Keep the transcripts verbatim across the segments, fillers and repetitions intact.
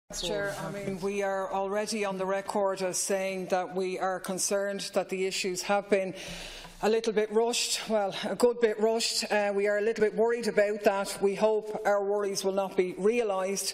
Chair, I mean, we are already on the record as saying that we are concerned that the issues have been a little bit rushed, well, a good bit rushed. Uh, we are a little bit worried about that. We hope our worries will not be realised.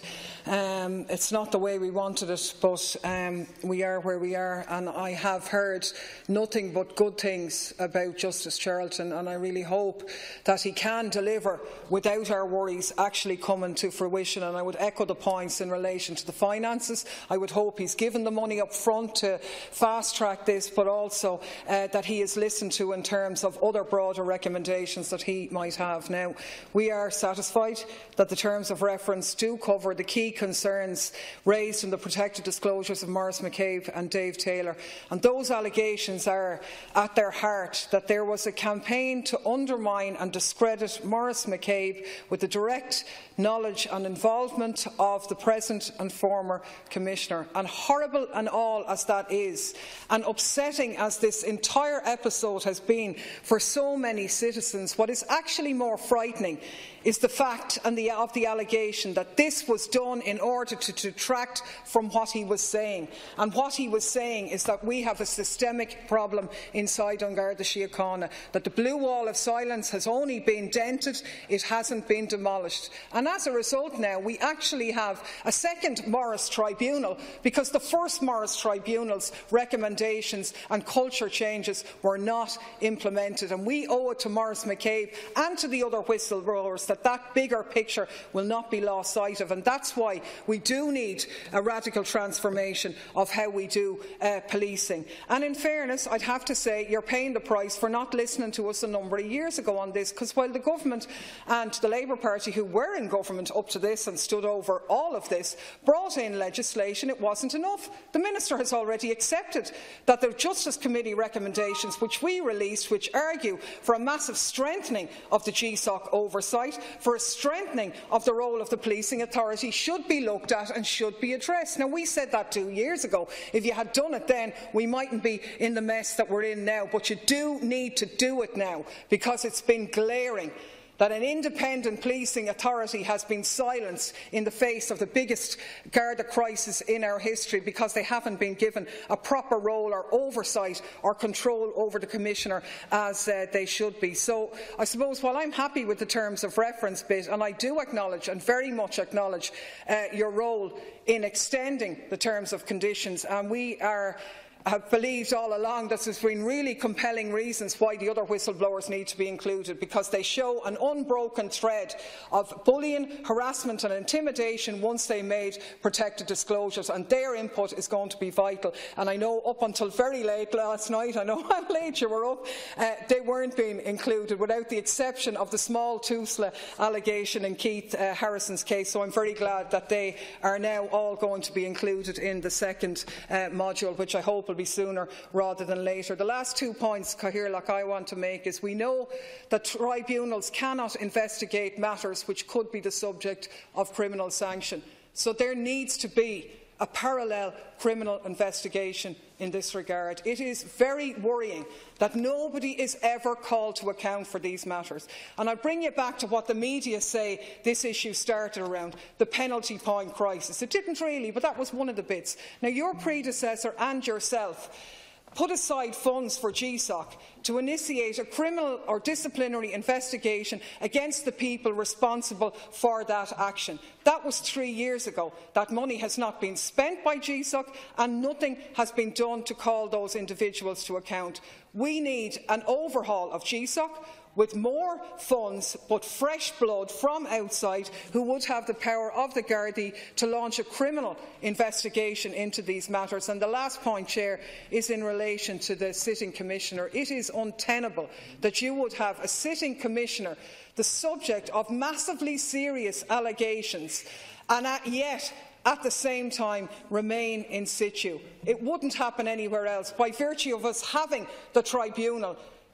Um, it's not the way we wanted it, but um, we are where we are, and I have heard nothing but good things about Justice Charlton, and I really hope that he can deliver without our worries actually coming to fruition. And I would echo the points in relation to the finances. I would hope he's given the money up front to fast-track this, but also uh, that he is listened to in terms of other broader recommendations that he might have. Now, we are satisfied that the terms of reference do cover the key concerns raised in the protected disclosures of Maurice McCabe and Dave Taylor, and those allegations are at their heart that there was a campaign to undermine and discredit Maurice McCabe with the direct knowledge and involvement of the present and former Commissioner. And horrible and all as that is, and upsetting as this entire episode has been for so many citizens, what is actually more frightening is the fact and the, of the allegation that this was done in order to detract from what he was saying. And what he was saying is that we have a systemic problem inside An Garda Síochána, that the blue wall of silence has only been dented, it hasn't been demolished. And as a result now, we actually have a second Maurice Tribunal, because the first Maurice Tribunal's recommendations and culture changes were not implemented. And we owe it to Maurice McCabe and to the other whistleblowers that that bigger picture will not be lost sight of. And that's why we do need a radical transformation of how we do uh, policing. And in fairness, I'd have to say you're paying the price for not listening to us a number of years ago on this, because while the government and the Labour Party, who were in government up to this and stood over all of this, brought in legislation, it wasn't enough. The Minister has already accepted that the Justice Committee recommendations which we released, which argue for a massive strengthening of the G S O C oversight, for a strengthening of the role of the policing authority, should be looked at and should be addressed. Now, we said that two years ago. If you had done it then, we mightn't be in the mess that we're in now, but you do need to do it now, because it's been glaring that an independent policing authority has been silenced in the face of the biggest Garda crisis in our history, because they haven't been given a proper role or oversight or control over the Commissioner as uh, they should be. So I suppose while I'm happy with the terms of reference bit, and I do acknowledge and very much acknowledge uh, your role in extending the terms of conditions, and we are have believed all along that there's been really compelling reasons why the other whistleblowers need to be included, because they show an unbroken thread of bullying, harassment and intimidation once they made protected disclosures, and their input is going to be vital. And I know up until very late last night, I know how late you were up, uh, they weren't being included, without the exception of the small Tusla allegation in Keith uh, Harrison's case. So I'm very glad that they are now all going to be included in the second uh, module, which I hope will be sooner rather than later. The last two points, Cathaoirleach, I want to make is we know that tribunals cannot investigate matters which could be the subject of criminal sanction. So there needs to be a parallel criminal investigation in this regard. It is very worrying that nobody is ever called to account for these matters. And I bring you back to what the media say this issue started around, the penalty point crisis. It didn't really, but that was one of the bits. Now, your predecessor and yourself put aside funds for G S O C to initiate a criminal or disciplinary investigation against the people responsible for that action. That was three years ago. That money has not been spent by G S O C, and nothing has been done to call those individuals to account. We need an overhaul of G S O C, with more funds but fresh blood from outside, who would have the power of the Gardaí to launch a criminal investigation into these matters. And the last point, Chair, is in relation to the sitting Commissioner. It is untenable that you would have a sitting Commissioner the subject of massively serious allegations, and yet at the same time remain in situ. It wouldn't happen anywhere else. By virtue of us having the tribunal,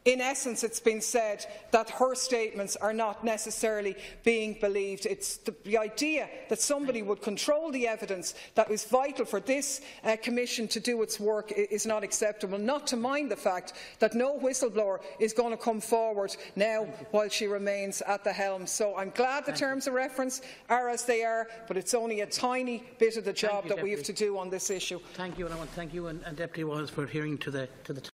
In essence, it's been said that her statements are not necessarily being believed. It's the, the idea that somebody would control the evidence that is vital for this uh, Commission to do its work is not acceptable, not to mind the fact that no whistleblower is going to come forward now while she remains at the helm. So I'm glad the terms of reference are as they are, but it's only a tiny bit of the job you, that Deputy. we have to do on this issue. Thank you, and I want to thank you and, and Deputy Walls for adhering to the, to the